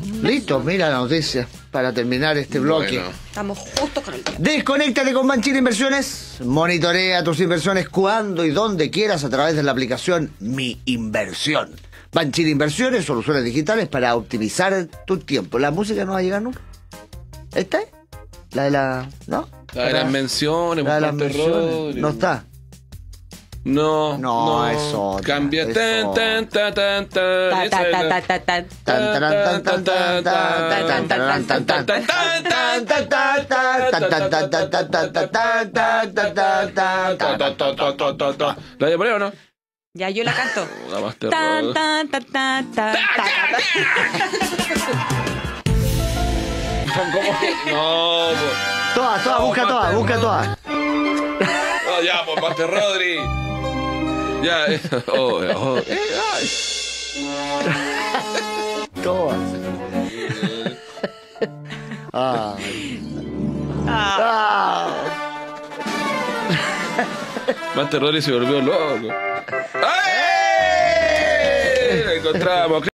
Listo, mira la noticia para terminar este bloque. Bueno. Estamos justo con el tiempo. Desconéctate con Banchile Inversiones. Monitorea tus inversiones cuando y donde quieras a través de la aplicación Mi Inversión. Banchile Inversiones, soluciones digitales para optimizar tu tiempo. ¿La música no va a llegar nunca? ¿Esta es? ¿La de la...? ¿No? La de las menciones, La de las Monte menciones. Rodri. No está. No, es otra. Cambia. Es Tan, otra. tan, tan, tan, tan. Ta, Esa ta, es ta, la- ta, ta, ta. Tan, taran, tan, tan, tan, tan, tan, taran, tan, tan, tan, tan, tan, tan, tan, tan, tan, tan, tan, tan, tan, tan, tan. ¿La voy a poner o no? Ya yo la canto. La más Tan, terror. tan, tan, tan, tan, No, Todas, busca todas. no, ya, pues, Master Rodri. Ya, ay. Todas. Master Rodri se volvió loco. ¡Ay! La encontramos.